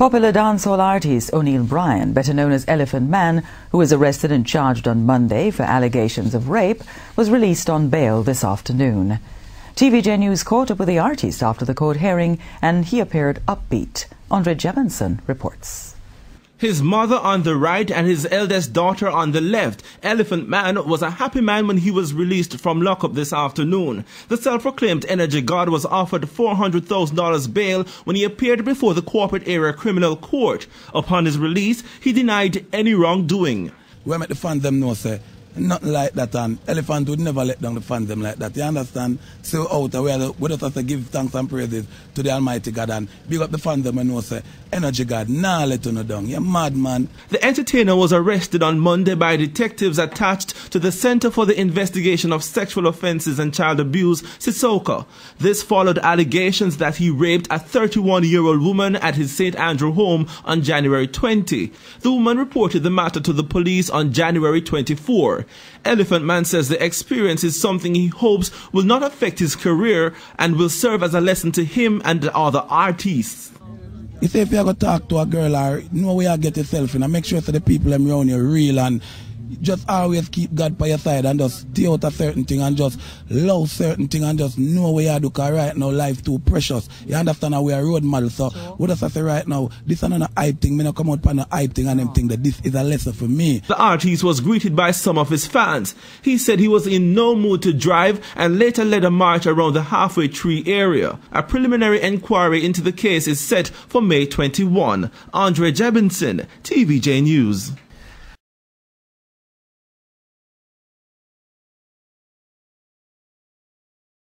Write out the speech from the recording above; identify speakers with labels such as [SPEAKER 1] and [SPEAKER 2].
[SPEAKER 1] Popular dancehall artist O'Neal Bryan, better known as Elephant Man, who was arrested and charged on Monday for allegations of rape, was released on bail this afternoon. TVJ News caught up with the artist after the court hearing, and he appeared upbeat. Andre Jebinson reports.
[SPEAKER 2] His mother on the right and his eldest daughter on the left, Elephant Man was a happy man when he was released from lockup this afternoon. The self-proclaimed energy god was offered $400,000 bail when he appeared before the corporate area criminal court. Upon his release, he denied any wrongdoing.
[SPEAKER 3] We make the fans them know, say, nothing like that, and Elephant would never let down the fans them like that. You understand? So out we just have to give thanks and praises to the Almighty God and big up the fans them and know, say, energy God, nah let you down. You're mad, man.
[SPEAKER 2] The entertainer was arrested on Monday by detectives attached to the Center for the Investigation of Sexual Offences and Child Abuse, CISOCA. This followed allegations that he raped a 31-year-old woman at his St. Andrew home on January 20. The woman reported the matter to the police on January 24. Elephant Man says the experience is something he hopes will not affect his career and will serve as a lesson to him and the other artists.
[SPEAKER 3] You say if you go talk to a girl or know where you get yourself in and make sure that the people around you real and just always keep God by your side and just stay out of certain thing and just love certain thing and just know where you do, because right now life too precious. You understand how we are road model, so what does I say right now? This is not a hype thing, me not come out on a hype thing and them think that this is a lesson for me.
[SPEAKER 2] The artist was greeted by some of his fans. He said he was in no mood to drive and later led a march around the Halfway Tree area. A preliminary inquiry into the case is set for May 21. Andre Jebinson, TVJ News.